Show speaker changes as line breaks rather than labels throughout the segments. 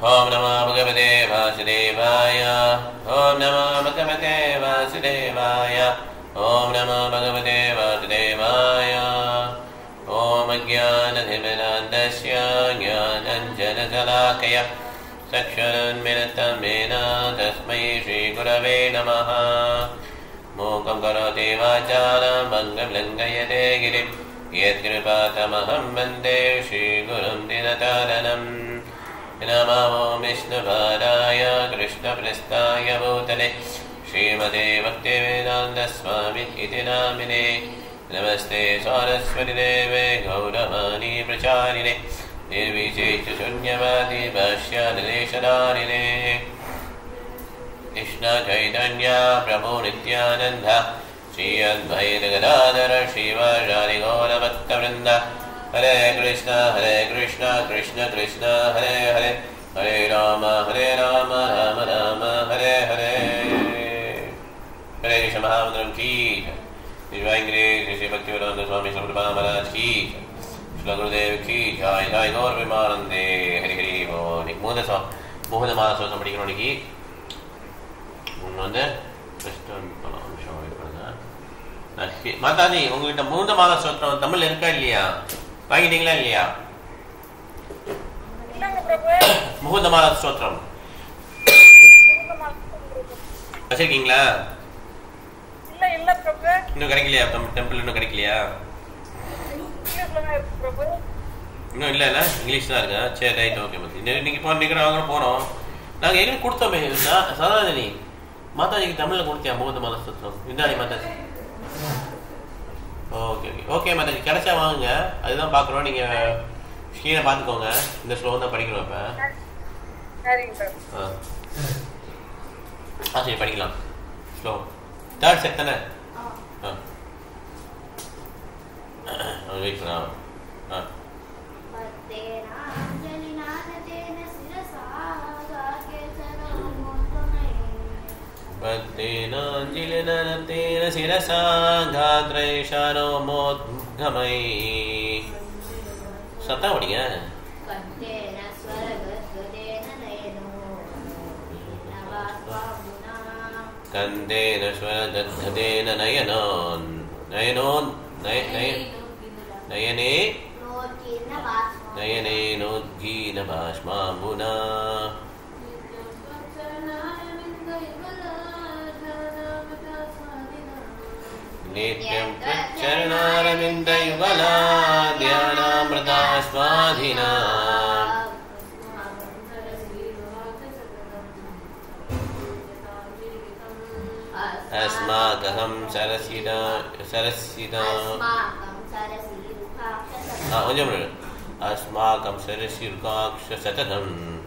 ओम नमो भगवते वासुदेवाय। ओम नमो भगवते वासुदेवाय। ओम नमो भगवते वासुदेवाय। ओम ज्ञानतिमिरान्धस्य ज्ञानाञ्जनशलाकया चक्षुरुन्मिलितं येन तस्मै श्रीगुरवे नमः। मूकं करोति वाचालं भङ्गं लङ्घयते गिरिं यत्कृपातमहं वन्दे श्रीगुरुं दिनतारणम्। नमो विष्णुपादाय कृष्णप्रस्थाय भूतले श्रीमते भक्तिवेदान्तस्वामी इति नामिने। नमस्ते सरस्वतीदेवे गौरवाणी प्रचारिणे निर्विशेषशून्यवादी भाष्यानिलेशधारिणे। कृष्ण चैतन्य प्रभु नित्यानन्द श्री अद्वैत गदाधर श्रीवासादि गौरभक्तवृन्द। हरे कृष्ण कृष्ण कृष्ण हरे हरे हरे राम राम राम हरे हरे। हरे कृष्ण महामंत्रम की श्री श्री भक्तिवेदांत स्वामी सद्गुरु महाराज की श्री गुरुदेव की जय जय गौर विमानंदे हरि हरि बोल। மூல மாதம் படிக்கிறோம் இன்னைக்கு. வந்து மாதாஜி உங்ககிட்ட மூல மாத சோத்திரம் தமிழ் இருக்கா இல்லையா? வாங்கிட்டீங்களா இல்லையா? முகூர்த்த மாத ஸ்தோத்திரம் வச்சிருக்கீங்களா? இன்னும் கிடைக்கலையா? டெம்பிள் இன்னும் கிடைக்கலையா? இன்னும் இல்லை இங்கிலீஷ் தான் இருக்கா? சரி ரைட் ஓகே. இன்னைக்கு வாங்க போகிறோம். நாங்கள் எங்கே கொடுத்தோமே சதாதினி மாதாஜிக்கு தமிழில் கொடுத்தியா முகூர்த்த மாத ஸ்தோத்திரம்? இந்தாடி Mataji. Okay okay okay Mataji கிடைச்சா வாங்குங்க. அதுதான் பார்க்குறோம். நீங்கள் ஸ்க்ரீனை பார்த்துக்கோங்க. இந்த ஸ்லோ தான் படிக்கிறோம் இப்போ. சரி படிக்கலாம். ஸ்லோ தேர்ட் செட் தானே? வெயிட் பண்ணா. பத்தேனாஞ்சிலினரத்தேன சிரசா காத்ரைஷானோ மோத்கமை. சத்தம் படிங்க. கந்தேன ஸ்வரதத்தேன நயனோன் நயனோன் நயனே நயனே நோத்கீன பாஷ்மாம்புனா. नित्यं चरणारविन्दयुगला ध्यानामृता स्वाधिना. अस्माकं सरसिदा अस्माकं सरसिरुकाक्ष सततम्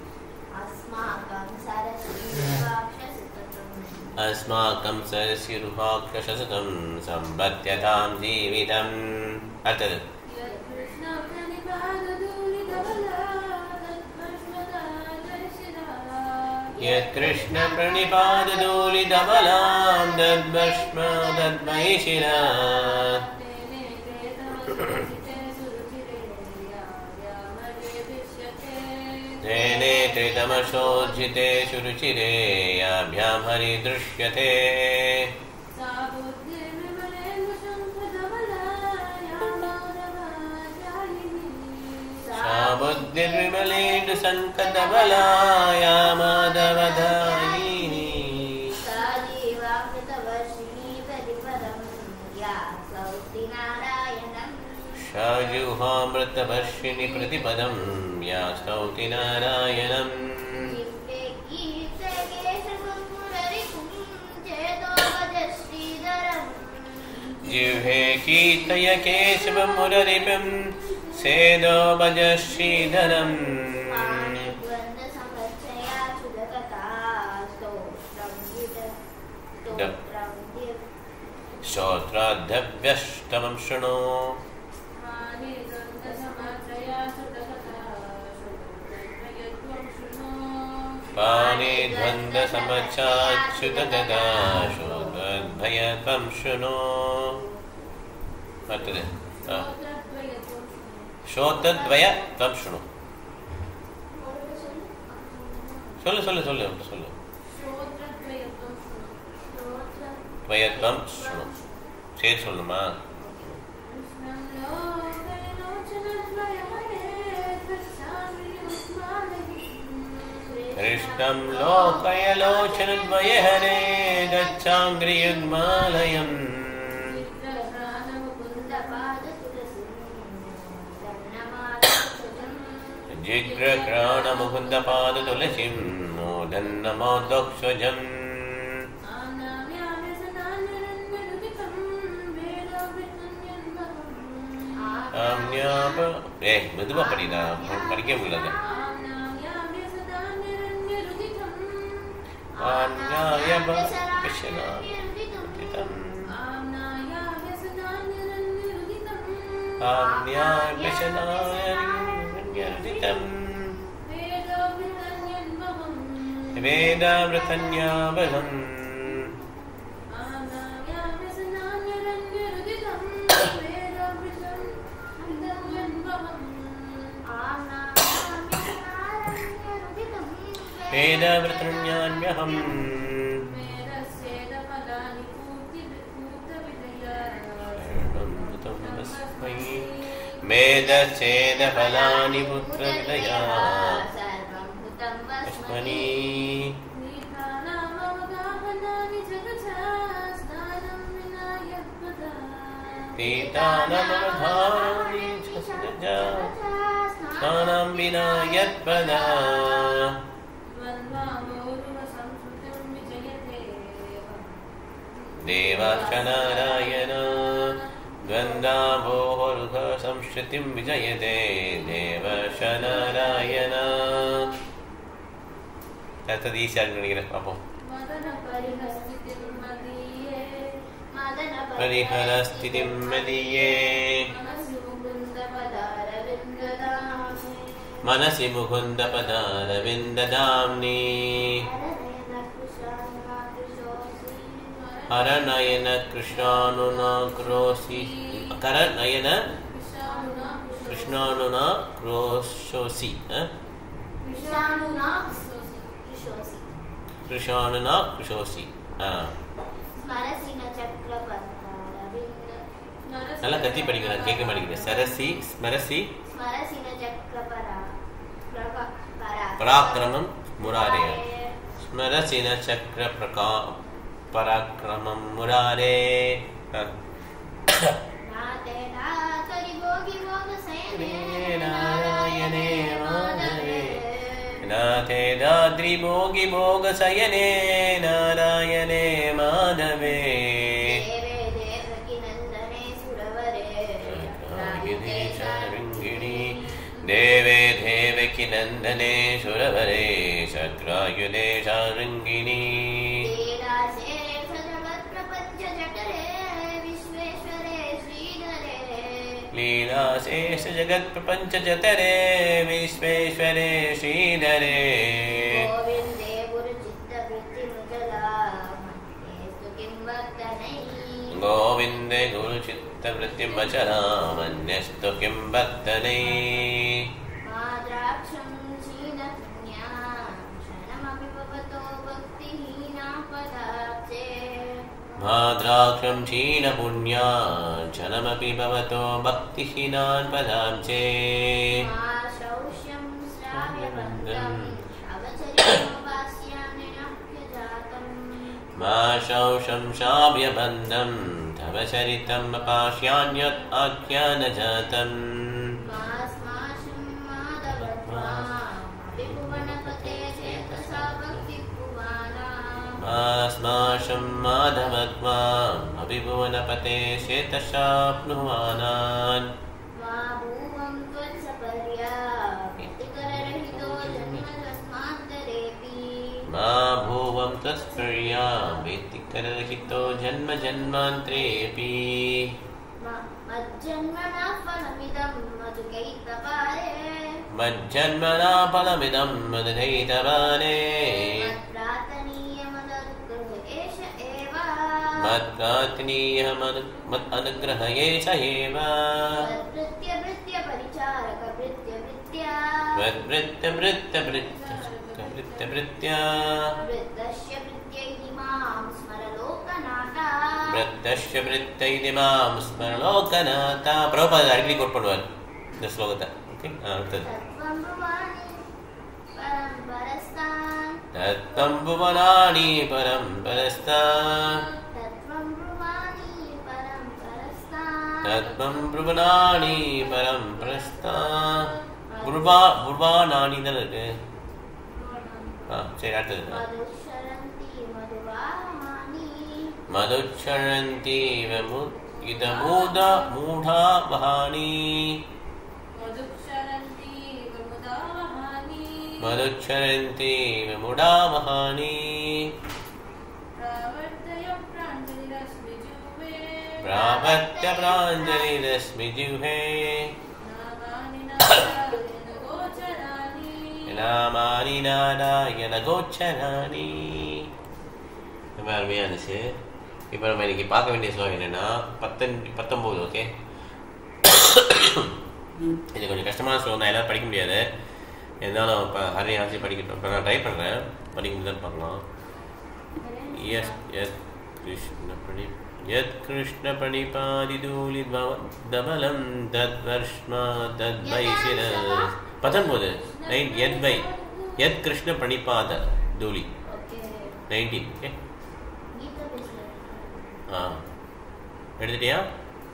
अस्माकं सरसिरुहाक्षसततं सम्पत्यतां जीवितम्. अर्थात् यत्कृष्ण प्रणिपादधूलिधवलां दद्भस्म तद्महिषिणा. तेने त्रितमशोज्झिते शुरुचिरे याभ्यां हरिदृश्यते. सा बुद्धिर्विमलेन्दुशङ्खधवलाया माधवदायिनी. शाजुहामृतवर्षिणि प्रतिपदं या स्तौति नारायणम्. जिह्वे कीर्तय केशवं मुररिपुं सेदो भज श्रीधरम्. श्रोत्राद्धव्यष्टमं शृणु. पाणि द्वन्द्वसमचाच्युतगदाशोद्भयत्वं शृणु. श्रोत्रद्वयत्वं शृणु. சொல்லு சொல்லு சொல்லு சொல்லு. துவயத்வம் ஸ்ருணு. சரி சொல்லணுமா? கிருஷ்ணம் லோகயலோச்சனத்வயஹரே கச்சாங்கிரியுக்மாலயம். जिग्रग्राणमुकुन्दपादतुलसीं मोदन्नमोदोक्षजम्. மெதுவா படிடா, படிக்க முடியல. வேதாமிருதன்யாபகம் வேதாமிருதன்யான்யஹம் மேதசேதபலானி புத்ரவிதயா அஸ்மனி. தீதானமவதானி சஸ்தஜா ஸ்நானம் வினா யத்பதா. தேவாச்ச நாராயண द्वन्द्वाभोरुह संश्रुतिं विजयते देवश नारायण. அடுத்தது ஈஸியாக இருக்குன்னு நினைக்கிறேன். பார்ப்போம். परिहरस्थितिं मदीये मनसि मुकुन्दपदारविन्ददाम्नि. हरनयन कृष्णानुना क्रोसि करनयन कृष्णानुना क्रोशोसि कृष्णानुना क्रोशोसि. நல்லா கத்தி படிக்கிறேன், கேட்க மாட்டேங்குது. சரசி ஸ்மரசி பராக்கிரமம் முராரே. ஸ்மரசின சக்கர பராக்கிரமம் முராரே. நாராயணே மாதவே நாதே தாத்ரி போகி போக சயனே நாராயணே மாதவே. देवे देवकी नंदने सुरवरे शक्रायुधे शारंगिनी. लीलाशेष जगत प्रपंच जतरे विश्वेश्वरे श्रीधरे. गोविंदे गुरु चित्त वृत्ति मचला मन्यस्तु किं भक्तने. माद्राक्षं क्षीण पुण्या जनमपि भवतो भक्तिहीनान् पदाब्जे. मा शौषं शाव्यबन्धं तव चरितम् अपाश्यान्यत् आख्यानजातम्. मास्माशं माधवत्वाम् अभिभुवनपते शेतशाप्नुवानान्. मा भुवं तत्स्पर्या वेत्तिकरहितो जन्म जन्मान्तरेऽपि. मज्जन्मना फलमिदं मदधैतवाने. मत्प्रार्थनीयः मत् अनुग्रह एष एव. वृत्त वृत्त वृत्त वृत्त वृत्त्या
वृत्तस्य वृत्त्यैति मां स्मरलोकनाथा
वृत्तस्य वृत्त्यैति मां स्मरलोकनाथा प्रभुपाद अडिकடி கோட் பண்ணுவார் இந்த ஸ்லோகத்தை ஓகே அடுத்து तत्त्वं भुवनानि परं परस्तात् तत्त्वं भुवनानि परं परस्तात् भुवनानि தான் இருக்கு சரி அடுத்து मधुच्छरन्ति இதமூதா மூடா வஹானி मधुच्छरन्ति विमुडा महानि प्रावर्त्य प्राञ्जलिरस्मि जिह्वे नामानि नारायण गोचराणि ரொம்ப அருமையாக இருந்துச்சு. இப்போ நம்ம இன்னைக்கு பார்க்க வேண்டிய ஸ்லோகம் என்னென்னா 19 ஓகே. இது கொஞ்சம் கஷ்டமான ஸ்லோகம் தான், எல்லோரும் படிக்க முடியாது. இருந்தாலும் இப்போ ஹரி ஆசி படிக்கட்டும். இப்போ நான் ட்ரை பண்ணுறேன், படிக்க முடியுதான்னு பார்க்கலாம். எஸ் எஸ் கிருஷ்ணபணி யத் கிருஷ்ண பணிபாதிதூலி தபலம் தத் வர்ஷ்மா தத் வைசிர 19 யத் பை யத் கிருஷ்ண பணிபாத தூலி 19 ஓகே. எடுத்துட்டியா?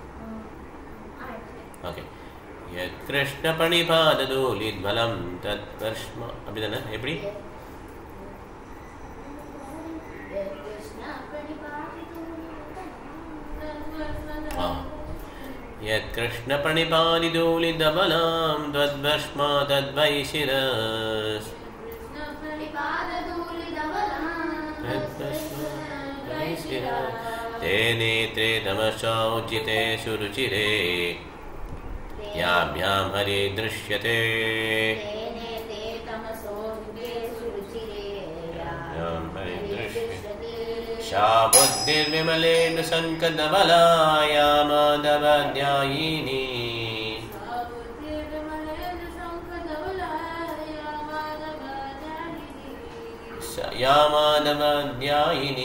ஓகே. யத் கிருஷ்ண பணிபாததூலித்பலம் தத் வர்ஷ்மா அப்படிதானே? எப்படி? யத் கிருஷ்ண பணிபாதிதூலித்பலம் தத் வர்ஷ்மா தத் வைசிரஸ் ते नेत्रे तमसोज्जिते सुरुचिरे याभ्यां हरि दृश्यते सा बुद्धिर्विमलेन संकदबलाया माधवध्यायिनी या माधवध्यायिनी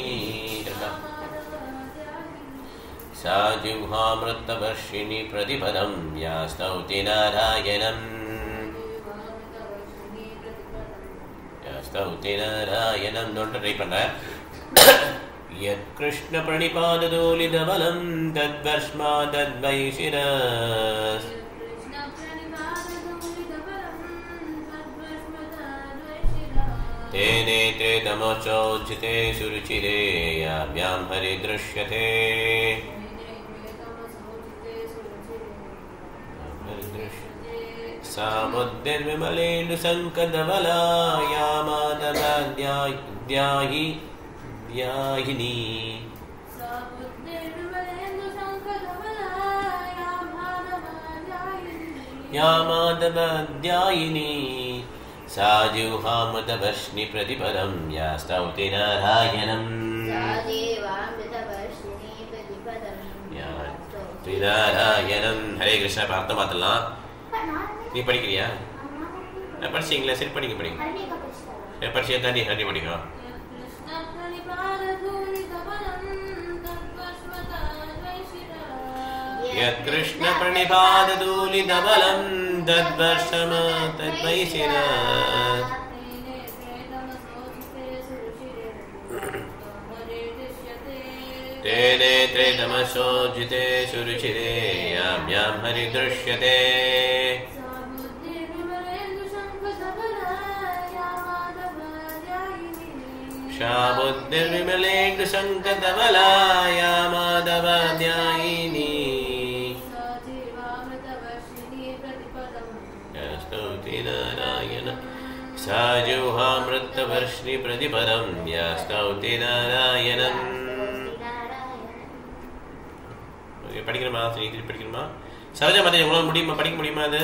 सा जिह्वामृतवर्षिणी प्रतिपदं या स्तौति नारायणं நோட்டு ட்ரை பண்ணுறேன். யத் கிருஷ்ண பிரணிபாததூலிதபலம் தத்வர்ஷ்மா தத்வைசிரஸ் तेने ते तमसोज्जिते सुरुचिरे याभ्यां हरि दृश्यते सा बुद्धिर्विमलेन संकदबला या माधवध्यायिनी या माधवध्यायिनी सा जिह्वामृतवर्षिणी प्रतिपदं या स्तौति नारायणं नारायणं. हरे कृष्णा प्रार्थना மாத்தலாம். நீ படிக்கிறியா? நான் படிச்சீங்களா? சரி படிங்க படிங்க. படிச்சியா தாண்டி ஹரி படிக்கலாம். யத் கிருஷ்ண பிரணிபாததூலிதபலம் தத்வர்ஷ்மா தத்வைசிரஸ் तेने त्रे तमसोज्जिते सुरुचिरे याभ्यां हरि दृश्यते सा बुद्धिर्विमलेन संकदबला या माधवध्यायिनी स्तौति नारायण सा जिह्वामृतवर्षिणी प्रतिपदं या स्तौति नारायणं. படிக்கணுமா? சரி படிக்கணுமா? சரோஜா மாதா உங்களால் முடியுமா? படிக்க முடியுமா? அது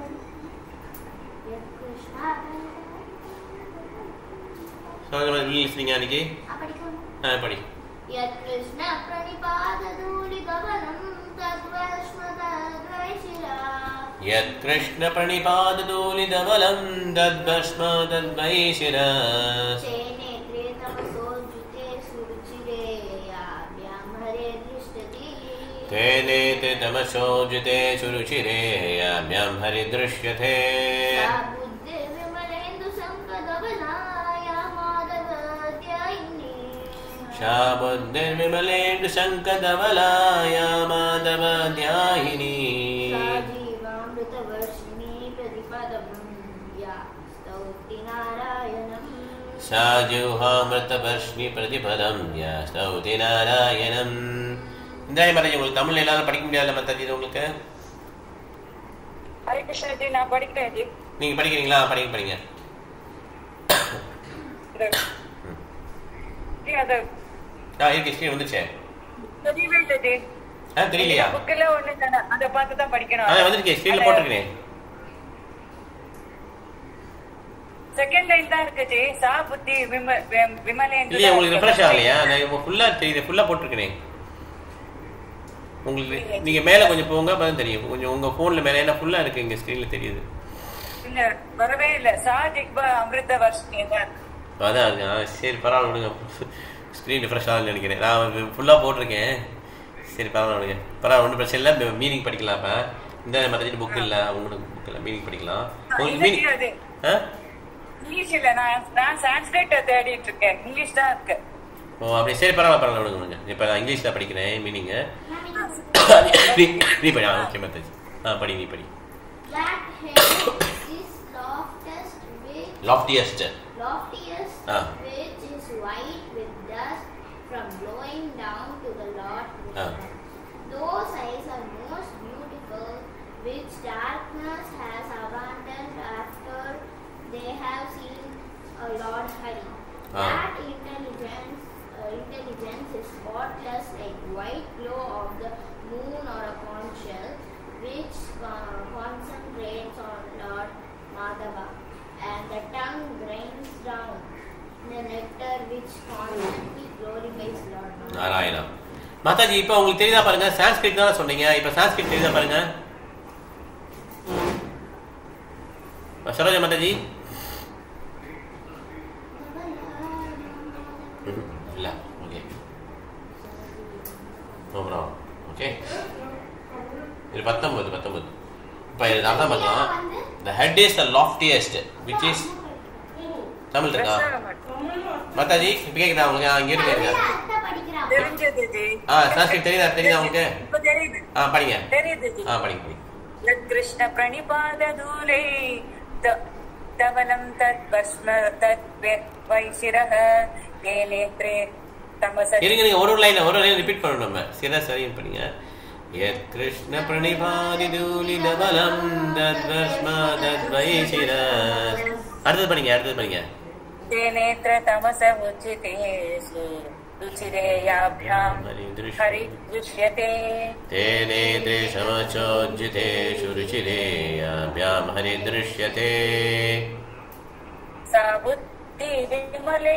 சரோஜா மாதா லிஸ்னிங் அன்னைக்கு படி. யத் கிருஷ்ண பிரணிபாததூலிதபலம் தத்வர்ஷ்மா தத்வைசிரஸ் यत् कृष्ण प्रणिपादधूलिधवलं तद्भस्म तद्वै शिरः
चेनेत्रे तमसोज्जुते सुरुचिरे याभ्यां हरे दृष्टति
तेनेते तमसोज्जुते सुरुचिरे याभ्यां हरि दृश्यते
सा बुद्धिर्विमलेन्दु संकदबलाया माधवध्यायिनी
सा बुद्धिर्विमलेन्दु संकदबलाया माधवध्यायिनी
सा जीवामृतवर्षिणी प्रतिपदं या स्तौति नारायणम्
सा जिह्वामृतवर्षिणी प्रतिपदं या स्तौति नारायणम्. இந்த மாதிரி உங்களுக்கு தமிழ் எல்லாரும் படிக்க முடியாதுல மத்தாஜி உங்களுக்கு?
ஹரே கிருஷ்ணா ஜி, நான் படிக்கிறேன் ஜி.
நீங்க படிக்கிறீங்களா? படிங்க.
ஜி அது
இருக்கு ஸ்கிரீன் வந்துச்சே.
தெரியவே இல்லை ஜி.
தெரியலையா?
புக்கில் ஒண்ணு தானே, அதை பார்த்து தான் படிக்கணும்.
அதான் வந்துருக்கே, ஸ்கிரீன்ல போட்டிருக்கேன்.
செகண்ட் லைன் தான் இருக்கு ஜி. சா புத்தி விமலேந்து.
இல்லையா உங்களுக்கு ரிஃப்ரெஷ் ஆகலையா? நான் ஃபுல்லா தெரியுது, ஃபுல்லா போட்டிருக்கேன். உங்களுக்கு நீங்க மேல கொஞ்சம் போங்க, அப்பதான் தெரியும். கொஞ்சம் உங்க போன்ல மேல என்ன ஃபுல்லா இருக்கு, இங்க ஸ்கிரீன்ல தெரியுது.
இல்ல வரவே இல்ல. சா ஜிக்பா அமிர்த வர்ஷினி தான்.
அதான் சரி பரவாயில்ல விடுங்க. ஸ்கிரீன் ரிஃப்ரெஷ் ஆகலன்னு நினைக்கிறேன். நான் ஃபுல்லா போட்டிருக்கேன். சரி பரவாயில்ல விடுங்க. பரவாயில்ல, ஒன்றும் பிரச்சனை இல்லை. மீனிங் படிக்கலாம். இப்போ இந்த மற்ற புக் இல்லை, உங்களுக்கு புக் இல்லை, மீனிங் படிக்கலாம். உங்களுக்கு மீனிங்
இங்கிலீஷ் இல்ல, நான் சான்ஸ்கிரிட் தேடிட்டு இருக்கேன். இங்கிலீஷ் தான் இருக்கு.
ஓ அப்படி சரி பரவாயில்ல விடுங்க. இப்போ நான் இங்கிலீஷ் தான் படிக்கிறேன் மீனிங்கு. நீ படி. ஓகே மத்தாஜி. படி, நீ படி. Loftiest which is white with dust from blowing down to the Lord. Those eyes are most beautiful, which darkness has abandoned after they have seen Lord Hari. That intelligence is spotless like white glow of the moon or a conch shell, which concentrates on Lord Madhava, and the tongue drains down the nectar which constantly glorifies Lord Narayana. Mataji இப்போ உங்களுக்கு தெரியுதா பாருங்க. சான்ஸ்கிரிட் தான் சொன்னீங்க, இப்போ சான்ஸ்கிரிட் தெரியுதா பாருங்க. சரோஜா மாதாஜி இல்ல. Okay okay. இது 19. இப்போ இதான் பார்க்கலாம். The head is the loftiest, which is Tamil இருக்கா மாதாஜி? இப்போ கேக்குதா உங்களுக்கு? இங்க இருக்கு.
தெரிஞ்சது ஜி.
சான்ஸ்கிரிட் தெரியுதா உங்களுக்கு?
இப்ப தெரியுது.
படிங்க.
தெரியுது ஜி.
படிங்க.
யத் கிருஷ்ண பிரணிபாததூலே தவலம் தத் பஸ்ம தத் வைசிரஹ கேலேத்ரே தமச.
இருங்க ஒரு லைன் ரிப்பீட் பண்ணணும். நம்ம சரியா படிங்க. யத் கிருஷ்ண பிரணிபாததூலி தவலம் தத் பஸ்ம தத் வைசிரஹ. அடுத்து படிங்க.
கேலேத்ர தமச உச்சிதேஷு रुचिरेयाभ्यां हरि दृश्यते
तेने देशमचोज्जितेषु रुचिरेयाभ्यां हरि दृश्यते
सा बुद्धि विमले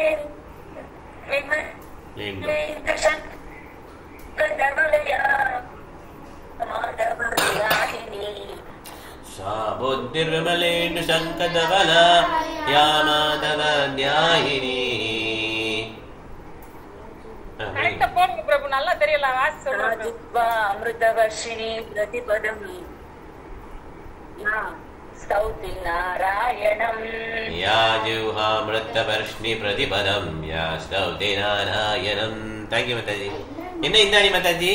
सा बुद्धिर्विमलेन्दु संकदबला या माधवध्यायिनी.
கரெக்ட்டா போடுங்க பிரபு, நல்லா தெரியல. வாசி சொல்லுங்க. அமிர்தவர்ஷினி பிரதிபதம் யா ஸ்தௌதி நாராயணம்.
யா ஜிஹ்வாமிருதவர்ஷினி பிரதிபதம் யா ஸ்தௌதி நாராயணம். Thank you Mataji. என்ன இந்தாடி மாதாஜி?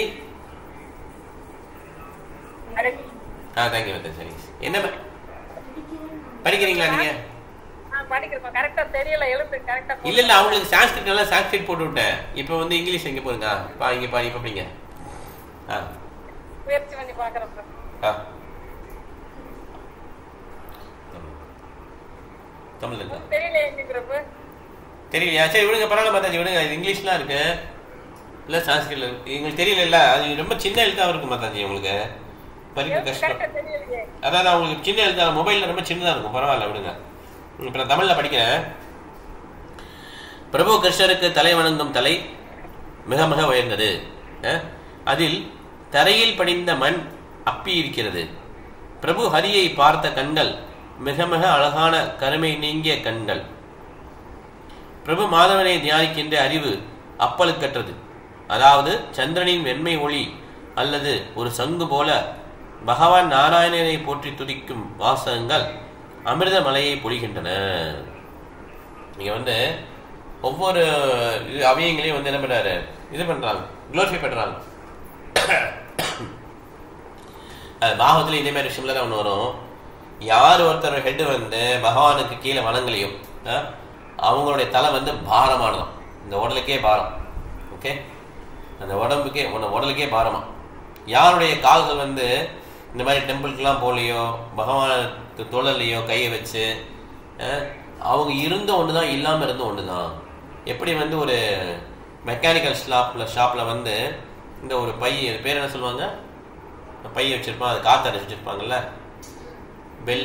Thank you Mataji. என்ன படிக்கிறீங்களா நீங்க?
படிக்கிறேன். கரெக்ட்டா தெரியல, எழுத்து கரெக்ட்டா.
இல்ல அவங்களுக்கு சான்ஸ்கிரிட் நல்லா சான்ஸ்கிரிட் போட்டு விட்டேன். இப்போ வந்து இங்கிலீஷ் எங்க போறீங்க? இங்க பாருங்க. இப்போ படிங்க.
முயற்சி பண்ணி பார்க்கறேன்.
தமிழ்ல இருக்கா?
தெரியல பிரபு.
தெரியலையா? சரி விடுங்க, பரவாயில்ல மாதாஜி விடுங்க. இது இங்கிலீஷ்லாம் இருக்கு இல்ல சான்ஸ்கிரிட்ல இருக்கு. உங்களுக்கு தெரியல, அது ரொம்ப சின்ன எழுத்தா இருக்கு மாதாஜி. உங்களுக்கு படிக்க கஷ்டம். அதான் உங்களுக்கு சின்ன எழுத்தா, மொபைல்ல ரொம்ப சின்னதா இருக்கும். பரவாயில்ல விடுங்க. இப்போ நான் தமிழில் படிக்கிறேன். பிரபு கிருஷ்ணருக்கு தலை வணங்கும் தலை மிக மிக உயர்ந்தது. அதில் தரையில் படிந்த மண் அப்பி இருக்கிறது. பிரபு ஹரியை பார்த்த கண்கள் மிக மிக அழகான கருமை நீங்கிய கண்கள். பிரபு மாதவனை தியானிக்கின்ற அறிவு அப்பலுக்கற்றது. அதாவது சந்திரனின் வெண்மை ஒளி அல்லது ஒரு சங்கு போல பகவான் நாராயணனை போற்றி துதிக்கும் வாசகங்கள் அமிர்த மலையை பொழிகின்றன. நீங்க ஒவ்வொரு அவயங்களையும் என்ன பண்றாரு, இது பண்றாங்க, குளோரிஃபை பண்றாங்க. பாகவத்துல இதே மாதிரி விஷயம்ல ஒன்று வரும். யார் ஒருத்தர் ஹெட் பகவானுக்கு கீழே வணங்கலையும் அவங்களுடைய தலை பாரமானதான், இந்த உடலுக்கே பாரம். ஓகே, அந்த உடலுக்கே பாரமா. யாருடைய கால்கள் இந்த மாதிரி டெம்பிளுக்கெல்லாம் போகலையோ, பகவானுக்கு தோழலையோ கையை வச்சு அவங்க இருந்த ஒன்று தான், இல்லாமல் இருந்த ஒன்று தான். எப்படி ஒரு மெக்கானிக்கல் ஷாப்பில் இந்த ஒரு பை, பேர் என்ன சொல்லுவாங்க, பை வச்சிருப்பான், அது காற்று அடைச்சி வச்சிருப்பாங்கல்ல, பெல்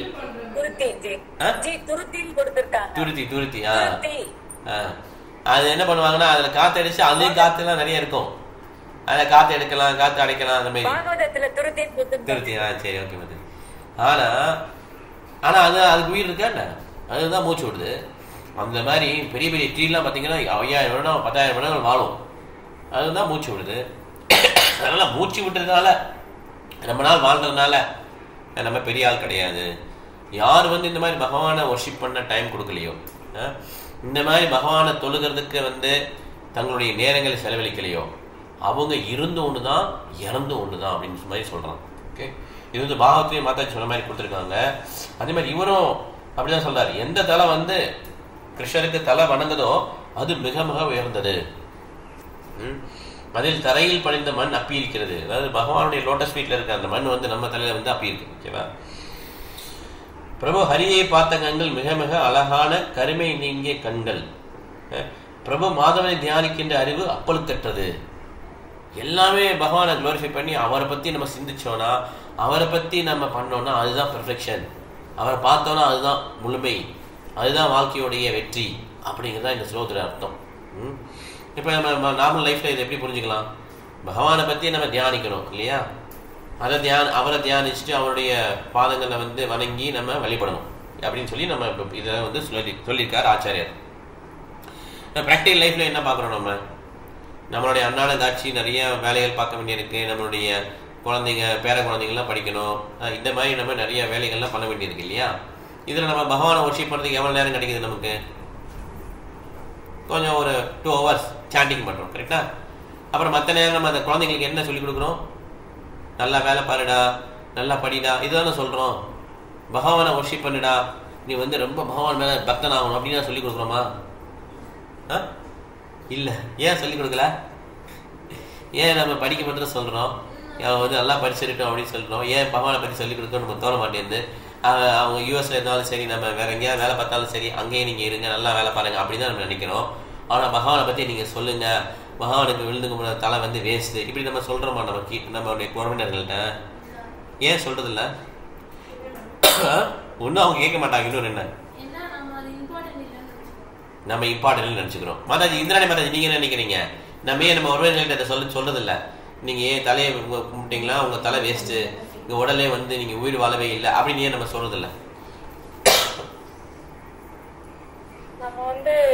துருத்தி. அது என்ன பண்ணுவாங்கன்னா அதுல காத்து அடிச்சு, அதுலயும் காத்து எல்லாம் நிறைய இருக்கும், அதுல காத்து எடுக்கலாம், காத்து அடைக்கலாம், அந்த மாதிரி துருத்தி. சரி, ஓகே. ஆனா அதுக்கு உயிர் இருக்கா, அதுதான் மூச்சு விடுது. அந்த மாதிரி பெரிய பெரிய ட்ரீலாம் பார்த்தீங்கன்னா 5000 வருடம் 10,000 வருடங்கள் வாழும், அதுதான் மூச்சு விடுது. அதனால மூச்சு விட்டுறதுனால ரொம்ப நாள் வாழ்றதுனால நம்ம பெரிய ஆள் கிடையாது. யார் இந்த மாதிரி பகவானை ஒர்ஷிப் பண்ண டைம் கொடுக்கலையோ, இந்த மாதிரி பகவானை தொழுகிறதுக்கு தங்களுடைய நேரங்களை செலவழிக்கலையோ, அவங்க இருந்து ஒன்று தான், இறந்து ஒன்று தான் அப்படின்னு மாதிரி சொல்கிறாங்க. ஓகே, இது பாகவத்திலேயே மாதாஜி சொன்ன மாதிரி கொடுத்துருக்காங்க. அதே மாதிரி இவரும் அப்படிதான் சொல்றாரு. எந்த தலை கிருஷ்ணருக்கு தலை வணங்குதோ அது மிக மிக உயர்ந்தது. அதில் தரையில் படிந்த மண் அப்பி இருக்கிறது. அதாவது பகவானுடைய லோட்டஸ் ஃபீட்ல இருக்க அந்த மண் நம்ம தலையில அப்பி இருக்கு. ஓகேவா? பிரபு ஹரியை பார்த்த கண்கள் மிக மிக அழகான கருமை நீங்கிய கண்கள். பிரபு மாதவனை தியானிக்கின்ற அறிவு அப்பலுக்கற்றது. எல்லாமே பகவானை குளோரிஃபை பண்ணி அவரை பத்தி நம்ம சிந்திச்சோம்னா, அவரை பத்தி நம்ம பண்ணோம்னா அதுதான் பெர்ஃபெக்ஷன். அவரை பார்த்தோம்னா அதுதான் முழுமை, அதுதான் வாழ்க்கையுடைய வெற்றி அப்படிங்கிறதா இந்த ஸ்லோகத்துல அர்த்தம். இப்போ நம்ம நார்மல் லைஃப்ல இதை எப்படி புரிஞ்சுக்கலாம்? பகவானை பத்தி நம்ம தியானிக்கணும் இல்லையா? அவரை தியானிச்சுட்டு அவருடைய பாதங்களை வணங்கி நம்ம வழிபடணும் அப்படின்னு சொல்லி நம்ம இதை சொல்லியிருக்கார் ஆச்சாரியர். ப்ராக்டிகல் லைஃப்ல என்ன பார்க்குறோம்? நம்மளுடைய அன்றாட காட்சி நிறைய வேலைகள் பார்க்க வேண்டியிருக்கு. நம்மளுடைய குழந்தைங்க, பேர குழந்தைங்கள்லாம் படிக்கணும். இந்த மாதிரி நம்ம நிறைய வேலைகள்லாம் பண்ண வேண்டியிருக்கு இல்லையா? இதில் நம்ம பகவானை ஒர்ஷிப் பண்ணுறதுக்கு எவ்வளோ நேரம் கிடைக்குது நமக்கு? கொஞ்சம் ஒரு 2 hours சாண்டிங் பண்ணுறோம், கரெக்டா? அப்புறம் மற்ற நேரம் நம்ம அந்த குழந்தைங்களுக்கு என்ன சொல்லிக் கொடுக்குறோம்? நல்லா வேலை பாருடா, நல்லா படிடா, இதுதானே சொல்கிறோம். பகவானை ஒர்ஷிப் பண்ணுடா, நீ ரொம்ப பகவான் மேலே பக்தன் ஆகணும் அப்படின்னு சொல்லிக் கொடுக்குறோமா? இல்லை. ஏன் சொல்லிக் கொடுக்கல? ஏன் நம்ம படிக்க மட்டும் சொல்கிறோம், நல்லா படிச்சிருக்கோம் அப்படின்னு சொல்கிறோம். ஏன் பகவானை பற்றி சொல்லிக் கொடுக்கணும் நம்ம தோண மாட்டேங்குது. அவங்க யூஎஸ்ல இருந்தாலும் சரி, நம்ம வேற எங்கேயாவது வேலை பார்த்தாலும் சரி, அங்கேயே நீங்கள் இருங்க, நல்லா வேலை பாருங்க அப்படின்னு தான் நம்ம நினைக்கிறோம். ஆனால் பகவானை பற்றி நீங்கள் சொல்லுங்க, பகவானுக்கு விழுந்துக்கு தலை வேஸ்ட்டு இப்படி நம்ம சொல்கிறோமா நம்மளுடைய உறவினர்கள்ட்ட? ஏன் சொல்றதில்ல? ஒன்றும் அவங்க கேட்க மாட்டாங்க. இன்னொரு என்ன, நம்ம இம்பார்ட்டன்ட் நினச்சிக்கிறோம். மாதாஜி, இந்திராணி மாதாஜி, நீங்கள் என்ன நினைக்கிறீங்க? நம்ம ஏன் நம்ம உறவினர்கள்ட்ட சொல்றதில்ல? நீங்கள் ஏன் தலையை கும்பிட்டீங்களா, உங்கள் தலை வேஸ்ட்டு, இங்கே உடலே நீங்கள் உயிர் வாழவே இல்லை அப்படின்னு ஏன் நம்ம சொல்றதில்ல?
நம்ம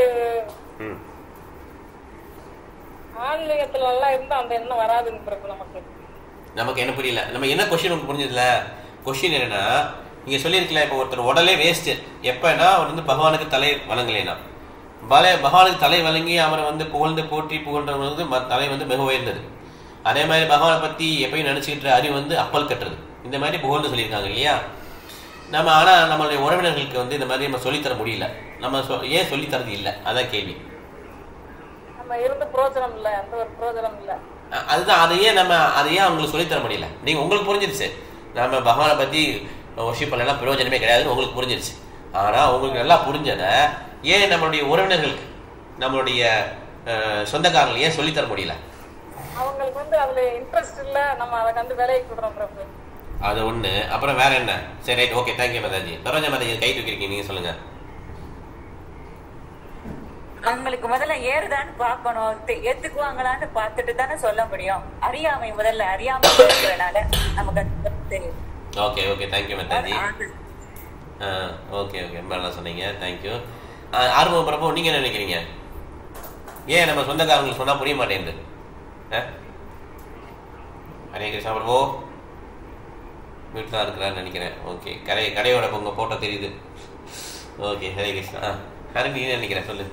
ஆன்மீகத்துல எல்லாம் இருந்தா அந்த எண்ணம் வராதுன்னு
நமக்கு என்ன புரியல? நம்ம என்ன கொஸ்டின் உங்களுக்கு புரிஞ்சதுல? கொஸ்டின் என்னன்னா, நீங்க சொல்லியிருக்கல, இப்போ ஒருத்தர் உடலே வேஸ்ட் எப்பன்னா அவர் பகவானுக்கு தலை வணங்கலைனா, பகவானுக்கு தலை வழங்கி அவரை புகழ்ந்து போற்றி புகழ்றது தலை மிக உயர்ந்தது. அதே மாதிரி பகவானை பத்தி எப்பயும் நினைச்சுக்கிட்ட அறிவு அப்பல் கட்டுறது, இந்த மாதிரி புகழ்ந்து சொல்லியிருக்காங்க இல்லையா? நம்ம ஆனா நம்மளுடைய உறவினர்களுக்கு இந்த மாதிரி நம்ம சொல்லித்தர முடியல. நம்ம ஏன் சொல்லித்தரது இல்லை? அதான் கேள்வி. அதுதான், அதையே அவங்களுக்கு சொல்லித்தர முடியல. நீங்க உங்களுக்கு புரிஞ்சிருச்சு, நம்ம பகவானை பத்தி ஒர்ஷிப் பண்ணலாம் பிரயோஜனமே கிடையாதுன்னு உங்களுக்கு புரிஞ்சிருச்சு. ஆனா உங்களுக்கு நல்லா புரிஞ்சத ஏன் நம்மளுடைய உறவினர்களுக்கு, நம்மளுடைய சொந்தக்காரர்கள் ஏன் சொல்லித்தர முடியல?
அவங்களுக்கு அதுல இன்ட்ரெஸ்ட் இல்ல, நம்ம அதை கண்டு வேலையை கொடுறோம் பிரபு.
அது ஒண்ணு. அப்புறம் வேற என்ன? சரி, right, okay, thank you Mataji. Saroja Mataji கை தூக்கிருக்கீங்க, நீங்க சொல்லுங்க.
அவங்களுக்கு முதல்ல ஏறுதான்னு பாக்கணும், ஏத்துக்குவாங்களான்னு பார்த்துட்டு தானே சொல்ல முடியும். அறியாமை முதல்ல, அறியாமை இருக்கிறதுனால நமக்கு தெரியும்.
Okay okay, thank you Mataji. Okay okay, ரொம்ப நல்லா சொன்னீங்க, தேங்க்யூ. ஆர்வம் பிரபு, நீங்கள் என்ன நினைக்கிறீங்க? ஏன் நம்ம சொந்தக்காரங்களுக்கு சொன்னால் புரிய மாட்டேங்குது? ஹரே கிருஷ்ணா பிரபு வீட்டில் தான் இருக்கிறான்னு நினைக்கிறேன். ஓகே, கடையோட உங்கள் ஃபோட்டோ தெரியுது. ஓகே, ஹரே கிருஷ்ணா. ஹரி, நீ என்ன நினைக்கிறேன் சொல்லு.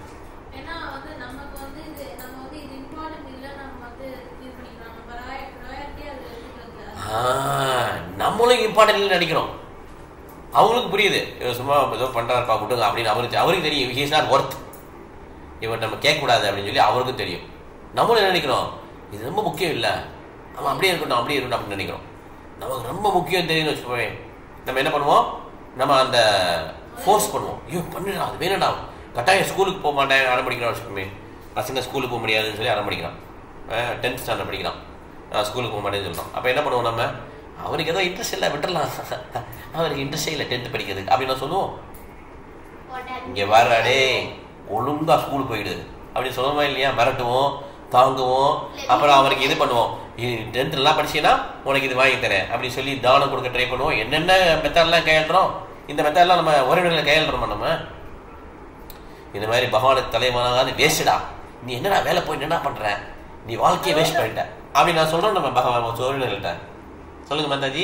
நம்மளும் இம்பார்ட்டன்ட் நினைக்கிறோம். அவங்களுக்கு புரியுது, சும்மா ஏதோ பண்ணுறாருப்பா விட்டுங்க அப்படின்னு அவருக்கு தெரியும். ஹி இஸ் நாட் ஒர்த், இவன் நம்ம கேட்கக்கூடாது அப்படின்னு சொல்லி அவருக்கும் தெரியும். நம்மளும் என்ன நினைக்கிறோம், இது ரொம்ப முக்கியம் இல்லை, நம்ம அப்படியே இருக்கட்டும் அப்படின்னு நினைக்கிறோம். நமக்கு ரொம்ப முக்கியம் தெரியும்னு வச்சுக்கோங்க, நம்ம என்ன பண்ணுவோம், நம்ம அந்த ஃபோர்ஸ் பண்ணுவோம். ஐயோ பண்ணிடலாம், அது வேணும்டா, கட்டாயம் ஸ்கூலுக்கு போக மாட்டேன் அடம்பிடிக்கிறான் வச்சுக்கோமே. பசங்க ஸ்கூலுக்கு போக முடியாதுன்னு சொல்லி அடம்பிடிக்கிறான். 10th ஸ்டாண்டர்ட் படிக்கிறான், ஸ்கூலுக்கு போக மாட்டேன்னு சொல்கிறோம். அப்போ என்ன பண்ணுவோம், நம்ம அவருக்கு ஏதோ இன்ட்ரெஸ்ட் இல்லை விட்டுடலாம், அவருக்கு இன்ட்ரெஸ்டே இல்லை 10th படிக்கிறதுக்கு அப்படின்னு சொல்லுவோம். இங்கே வராடே ஒழுங்காக ஸ்கூலுக்கு போயிடுது அப்படின்னு சொல்லுவோமா இல்லையா? மிரட்டுவோம், தாங்குவோம். அப்புறம் அவருக்கு இது பண்ணுவோம், 10th நல்லா படிச்சீங்கன்னா உனக்கு இது வாங்கி தரேன் அப்படின்னு சொல்லி தானம் கொடுக்க ட்ரை பண்ணுவோம். என்னென்ன மெத்தட்லாம் கையாளுறோம், இந்த மெத்தட்லாம் நம்ம உறவினர்களை கையாளுறோமா? நம்ம இந்த மாதிரி பகவானுக்கு தலைவனாகாது வேஸ்டா, நீ என்னடா வேலை போய் என்னடா பண்ற, நீ வாழ்க்கையை வேஸ்ட் பண்ணிட்ட அப்படின்னு நான் சொல்றோம் நம்ம பகவான் உறவினர்கள்ட்ட. சொல்லுங்க மாதாஜி.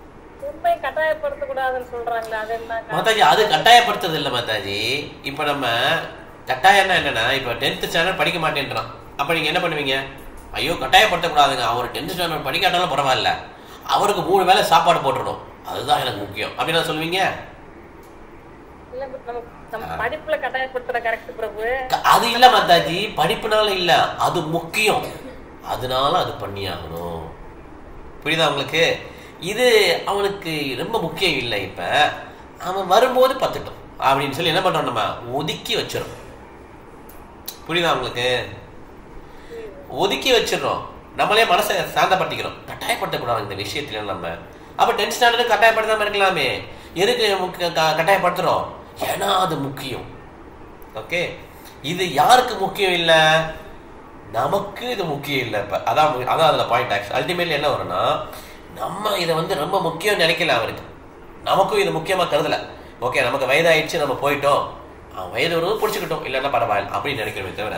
மாதாஜி, அது கட்டாயப்படுத்துறது இல்லை மாதாஜி. இப்ப நம்ம கட்டாயம்னா என்னன்னா, இப்ப 10th ஸ்டாண்டர்ட் படிக்க மாட்டேன்றான், அப்ப நீங்க என்ன பண்ணுவீங்க? ஐயோ கட்டாயப்படுத்தக்கூடாதுங்க, அவர் 10th ஸ்டாண்டர்ட் படிக்காட்டாலும் பரவாயில்ல, அவருக்கு 3 வேளை சாப்பாடு போட்டுடணும், அதுதான் எனக்கு முக்கியம் அப்படின்னு சொல்லுவீங்க. அது இல்ல மாதாஜி, படிப்புனால இல்ல, அது முக்கியம், அதனால அது பண்ணியாகணும். புரியுதா உங்களுக்கு? இது அவனுக்கு ரொம்ப முக்கியம் இல்லை, இப்ப அவன் வரும்போது பத்துட்டோம் அப்படின்னு சொல்லி என்ன பண்றோம், நம்ம ஒதுக்கி வச்சிடறோம். புரியுதா உங்களுக்கு? ஒதுக்கி வச்சிடறோம், நம்மளே மனசை சாந்தப்படுத்திக்கிறோம். கட்டாயப்படுத்தக்கூடாது இந்த விஷயத்துல. நம்ம அப்ப 10th ஸ்டாண்டர்ட் கட்டாயப்படுத்தாம இருக்கலாமே, எதுக்கு கட்டாயப்படுத்துறோம்? ஏன்னா அது முக்கியம். ஓகே, இது யாருக்கு முக்கியம் இல்லை, நமக்கு இது முக்கியம் இல்லை. இப்ப அதான் அதுல பாயிண்ட். ஆக்சுவலி அல்டிமேட்லி என்ன வரும்னா, நம்ம இதை ரொம்ப முக்கியம் நினைக்கல, அவருக்கு நமக்கும் இது முக்கியமா கருதல. ஓகே, நமக்கு வயதாயிடுச்சு, நம்ம போயிட்டோம், வயது வருவது பிடிச்சிக்கிட்டோம், இல்லைன்னா பரவாயில்ல அப்படின்னு நினைக்கிறோமே தவிர,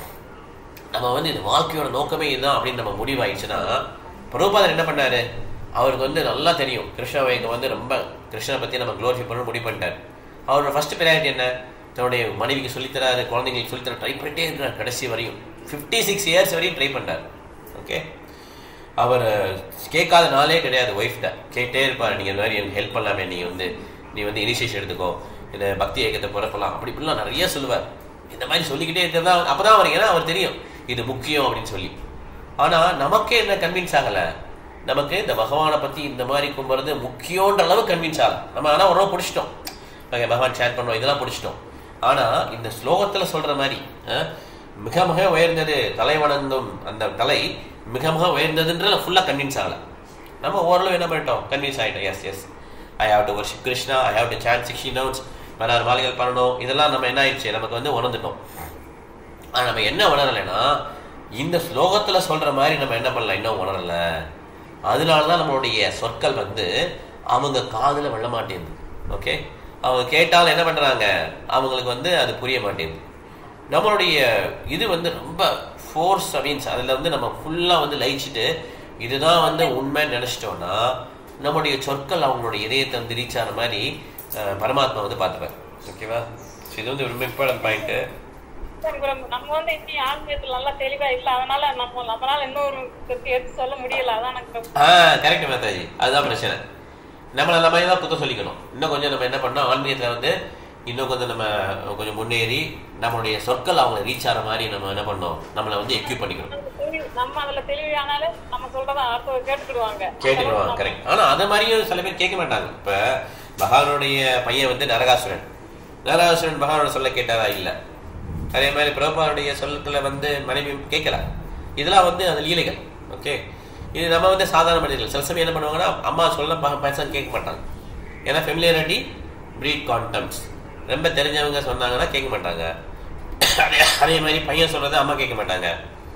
நம்ம இது வாழ்க்கையோட நோக்கமே இதுதான் அப்படின்னு நம்ம முடிவாயிடுச்சுன்னா. பிரபுபாதர் என்ன பண்ணாரு, அவருக்கு நல்லா தெரியும் கிருஷ்ணாவைக்கு ரொம்ப கிருஷ்ணனை பத்தி நம்ம க்ளோரிஃபை பண்ண முடிவு பண்ணிட்டார். அவரோட ஃபர்ஸ்ட் ப்ரையாரிட்டி என்ன, தன்னுடைய மனைவிக்கு சொல்லித்தராரு, குழந்தைங்களுக்கு சொல்லித்தர ட்ரை பண்ணிட்டே இருக்கிறார் கடைசி வரையும். 56 இயர்ஸ் வரையும் ட்ரை பண்ணார். ஓகே, அவர் கேட்காத நாளே கிடையாது. ஒய்ஃப்ட கேட்டே இருப்பார், நீங்கள் இந்த மாதிரி எனக்கு ஹெல்ப் பண்ணலாமே, நீ இனிஷியேஷன் எடுத்துக்கோ, இந்த பக்தி இயக்கத்தை பிறப்பலாம், அப்படி இப்படிலாம் நிறைய சொல்லுவார். இந்த மாதிரி சொல்லிக்கிட்டே இருக்கிறதா அப்போதான் அவருக்கு, ஏன்னா அவர் தெரியும் இது முக்கியம் அப்படின்னு சொல்லி. ஆனால் நமக்கே என்ன கன்வின்ஸ் ஆகலை, நமக்கு இந்த பகவானை பற்றி இந்த மாதிரி கும்பிட்றது முக்கியன்ற அளவு கன்வின்ஸ் ஆகலை. நம்ம ஆனால் ஒரு பிடிச்சிட்டோம், ஓகே பகவான் சேட் பண்ணுவோம், இதெல்லாம் பிடிச்சிட்டோம். ஆனால் இந்த ஸ்லோகத்தில் சொல்கிற மாதிரி மிக மிக உயர்ந்தது தலை வணங்கும், அந்த தலை மிக மிக உயர்ந்ததுன்ற ஃபுல்லாக கன்வின்ஸ் ஆகலை. நம்ம ஓரளவு என்ன பண்ணிட்டோம், கன்வின்ஸ் ஆகிட்டோம். Yes I have to worship Krishna, I have to chant 16 notes, 16 மாலைகள் பண்ணணும், இதெல்லாம் நம்ம என்ன ஆயிடுச்சு, நமக்கு உணர்ந்துட்டோம். ஆனால் நம்ம என்ன உணரலைன்னா, இந்த ஸ்லோகத்தில் சொல்கிற மாதிரி நம்ம என்ன பண்ணலாம், இன்னும் உணரலை. அதனால தான் நம்மளுடைய சொற்கள் அவங்க காதில் விழ மாட்டேங்குது. ஓகே, அவங்க கேட்டாலும் என்ன பண்ணுறாங்க, அவங்களுக்கு அது புரிய மாட்டேங்குது. நம்மளுடைய இது ரொம்ப ஃபோர்ஸ் மீன்ஸ் அதில் நம்ம ஃபுல்லாக லயிச்சுட்டு இதுதான் உண்மைன்னு நினச்சிட்டோன்னா, நம்மளுடைய சொற்கள் அவங்களுடைய இதயத்தை ரீச் ஆன மாதிரி பரமாத்மா பார்த்துப்பார். ஓகேவா? இது ரொம்ப இம்பார்ட்டன்ட் பாயிண்ட்டு.
நம்ம இன்னும் ஆன்மீகத்துல நல்லா தெளிவா இல்ல, அதனால நம்மளால இன்னொரு எடுத்து சொல்ல முடியல. அதான்
கரெக்ட் மாதாஜி, அதுதான் பிரச்சனை. நம்மளை நம்ம தான் புத்த சொல்லிக்கணும். இன்னும் கொஞ்சம் நம்ம என்ன பண்ணோம், ஆன்மீகத்தில் இன்னும் கொஞ்சம் நம்ம கொஞ்சம் முன்னேறி நம்மளுடைய சொற்கள் அவங்களை ரீச் ஆகிற மாதிரி நம்ம என்ன பண்ணோம், நம்மளை எக்யூப் பண்ணிக்கணும்.
நம்ம அதுல தெளிவானாலே நம்ம சொல்றதா கேட்டுக்கிடுவாங்க.
கரெக்ட். ஆனா அதை மாதிரியும் சில பேர் கேட்க மாட்டாங்க. இப்ப பகவானுடைய பையன் நரகாசுரன் பகவானோட சொல்ல கேட்டாரா? இல்ல. அதே மாதிரி பிரபாவுடைய சொல்ல மனைவி கேட்கல. இதெல்லாம் அது லீலைகள். ஓகே, இது நம்ம சாதாரண மனிதர்கள். சில சமயம் என்ன பண்ணுவாங்கன்னா, அம்மா சொல்ல பசங்க கேட்க மாட்டாங்க. ஏன்னா ஃபெமிலியாரிட்டி பிரீட் கான்டெம்ப்ட்ஸ். ரொம்ப தெரிஞ்சவங்க சொன்னாங்கன்னா கேட்க மாட்டாங்க. அதே மாதிரி பையன் சொல்றதை அம்மா கேட்க மாட்டாங்க.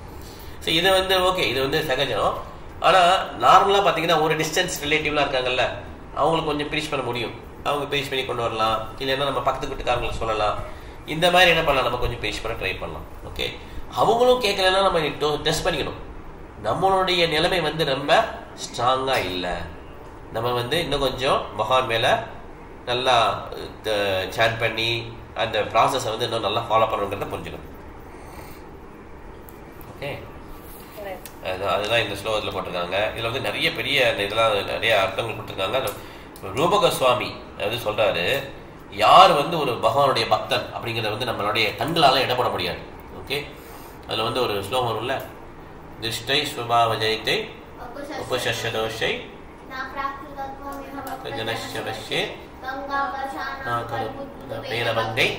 ஸோ இது ஓகே, இது சகஜம். ஆனால் நார்மலாக பார்த்தீங்கன்னா ஒரு டிஸ்டன்ஸ் ரிலேட்டிவ்லாம் இருக்காங்கல்ல, அவங்களுக்கு கொஞ்சம் ப்ரீச் பண்ண முடியும், அவங்க ப்ரீச் பண்ணி கொண்டு வரலாம். இல்லைன்னா நம்ம பக்கத்து வீட்டுக்காரங்களுக்கு சொல்லலாம். இந்த மாதிரி என்ன பண்ணலாம், நம்ம கொஞ்சம் ப்ரீச் பண்ண ட்ரை பண்ணலாம். ஓகே, அவங்களும் கேட்கலன்னா நம்ம டெஸ்ட் பண்ணிக்கணும். நம்மளுடைய நிலைமை வந்து ரொம்ப ஸ்ட்ராங்காக இல்லை, நம்ம வந்து இன்னும் கொஞ்சம் பகவான் மேலே நல்லா சாண்ட் பண்ணி அந்த ப்ராசஸை வந்து இன்னும் நல்லா ஃபாலோ பண்ணணுங்கிறத புரிஞ்சுக்கணும். ஓகே, அதுதான் இந்த ஸ்லோகத்தில் போட்டிருக்காங்க. இதில் வந்து நிறைய பெரிய இதெல்லாம் நிறைய அர்த்தங்கள் கொடுத்துருக்காங்க. ரூபக சுவாமி அது சொல்கிறாரு, யார் வந்து ஒரு பகவானுடைய பக்தன் அப்படிங்கிறத வந்து நம்மளுடைய கண்களால் இடப்பட முடியாது. ஓகே, அதில் வந்து ஒரு ஸ்லோகம் வரும்ல, திருஷ்டை ஸ்வபாவ ஜெயத்தை உபசஷதோஷை ஜனஷே பேரபங்கை.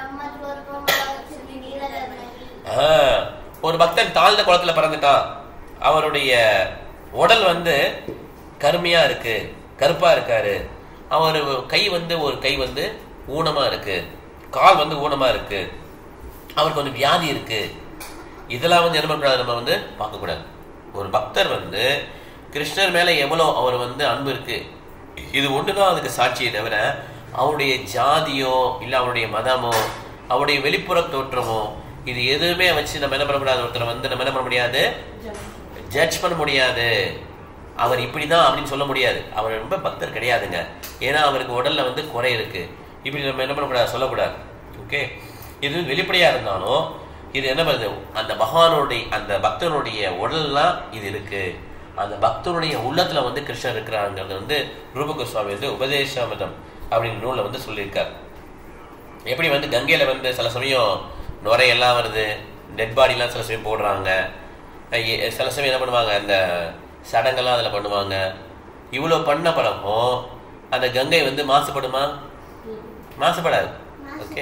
ஒரு பக்தன் தாழ்ந்த குளத்துல பிறந்துட்டான், அவருடைய உடல் வந்து கருமையா இருக்கு, கருப்பா இருக்காரு, அவர் கை வந்து ஒரு கை வந்து ஊனமா இருக்கு, கால் வந்து ஊனமா இருக்கு, அவருக்கு வந்து வியாதி இருக்கு. இதெல்லாம் வந்து என்ன பண்ணக்கூடாது, நம்ம வந்து பார்க்கக்கூடாது. ஒரு பக்தர் வந்து கிருஷ்ணர் மேல எவ்வளோ அவர் வந்து அன்பு இருக்கு, இது ஒண்ணுதான் அதுக்கு சாட்சியை தவிர அவருடைய ஜாதியோ இல்லை அவருடைய மதமோ அவருடைய வெளிப்புற தோற்றமோ இது எதுவுமே வச்சு நம்ம என்ன பண்ணக்கூடாது. ஒருத்தரை வந்து நம்ம என்ன பண்ண முடியாது, ஜட்ஜ் பண்ண முடியாது. அவர் இப்படிதான் அப்படின்னு சொல்ல முடியாது. அவர் ரொம்ப பக்தர் கிடையாதுங்க, ஏன்னா அவருக்கு உடல்ல வந்து குறை இருக்கு, இப்படி நம்ம என்ன பண்ணக்கூடாது, சொல்லக்கூடாது. ஓகே, இது வெளிப்படையா இருந்தாலும் இது என்ன பண்ணுது, அந்த பகவானுடைய அந்த பக்தனுடைய உடல்லாம் இது இருக்கு, அந்த பக்தனுடைய உள்ளத்துல வந்து கிருஷ்ணர் இருக்கிறாங்கிறது வந்து ரூபக சுவாமி வந்து உபதேசாமிர்தம் அப்படின்ற நூல்ல வந்து சொல்லியிருக்காரு. எப்படி வந்து கங்கையில வந்து சில சமயம் நுரையெல்லாம் வருது, டெட் பாடிலாம் சில சமயம் போடுறாங்க, சில சமயம் என்ன பண்ணுவாங்க, அந்த சடங்கெல்லாம் அதில் பண்ணுவாங்க. இவ்வளோ பண்ண பழக்கம் அந்த கங்கை வந்து மாசுபடுமா, மாசுபடாது. ஓகே,